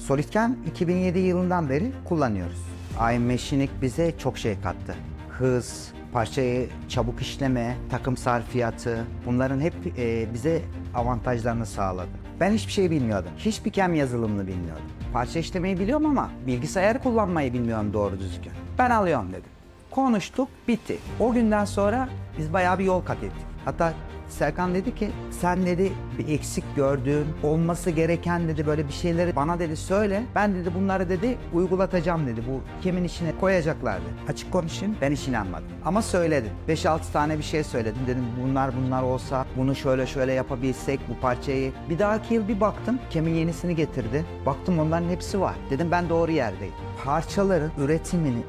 SolidCam 2007 yılından beri kullanıyoruz. iMachining bize çok şey kattı. Hız, parçayı çabuk işleme, takım sarfiyatı, bunların hep bize avantajlarını sağladı. Ben hiçbir şey bilmiyordum. Hiçbir CAM yazılımını bilmiyordum. Parça işlemeyi biliyorum ama bilgisayarı kullanmayı bilmiyorum doğru düzgün. Ben alıyorum dedim. Konuştuk, bitti. O günden sonra biz bayağı bir yol kat ettik. Hatta Serkan dedi ki, sen dedi bir eksik gördüğün, olması gereken dedi böyle bir şeyleri bana dedi söyle. Ben dedi bunları dedi uygulatacağım dedi. Bu kimin içine koyacaklardı. Açık konuşayım, ben hiç inanmadım. Ama söyledim. 5-6 tane bir şey söyledim. Dedim bunlar olsa, bunu şöyle yapabilsek bu parçayı. Bir dahaki yıl bir baktım, kimin yenisini getirdi. Baktım onların hepsi var. Dedim ben doğru yerdeyim. Parçaların üretimini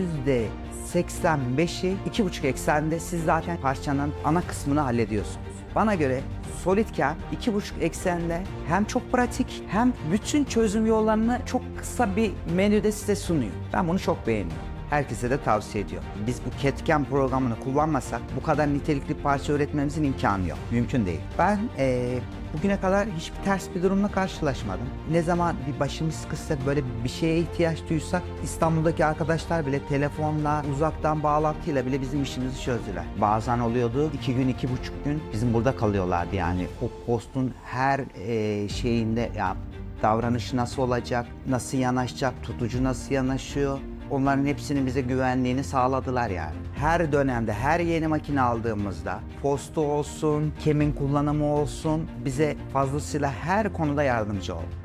%85'i 2,5 eksende siz zaten parçanın ana kısmını hallediyorsunuz. Bana göre SolidCam 2,5 eksende hem çok pratik hem bütün çözüm yollarını çok kısa bir menüde size sunuyor. Ben bunu çok beğeniyorum. Herkese de tavsiye ediyorum. Biz bu CAD/CAM programını kullanmasak bu kadar nitelikli parça üretmemizin imkanı yok. Mümkün değil. Ben bugüne kadar hiçbir ters bir durumla karşılaşmadım. Ne zaman bir başımız sıkışsa böyle bir şeye ihtiyaç duysak İstanbul'daki arkadaşlar bile telefonla, uzaktan bağlantıyla bile bizim işimizi çözdüler. Bazen oluyordu 2 gün, 2,5 gün bizim burada kalıyorlardı yani. O postun her şeyinde ya davranışı nasıl olacak, nasıl yanaşacak, tutucu nasıl yanaşıyor. Onların hepsinin bize güvenliğini sağladılar yani. Her dönemde, her yeni makine aldığımızda postu olsun, CAM'in kullanımı olsun bize fazlasıyla her konuda yardımcı oldu.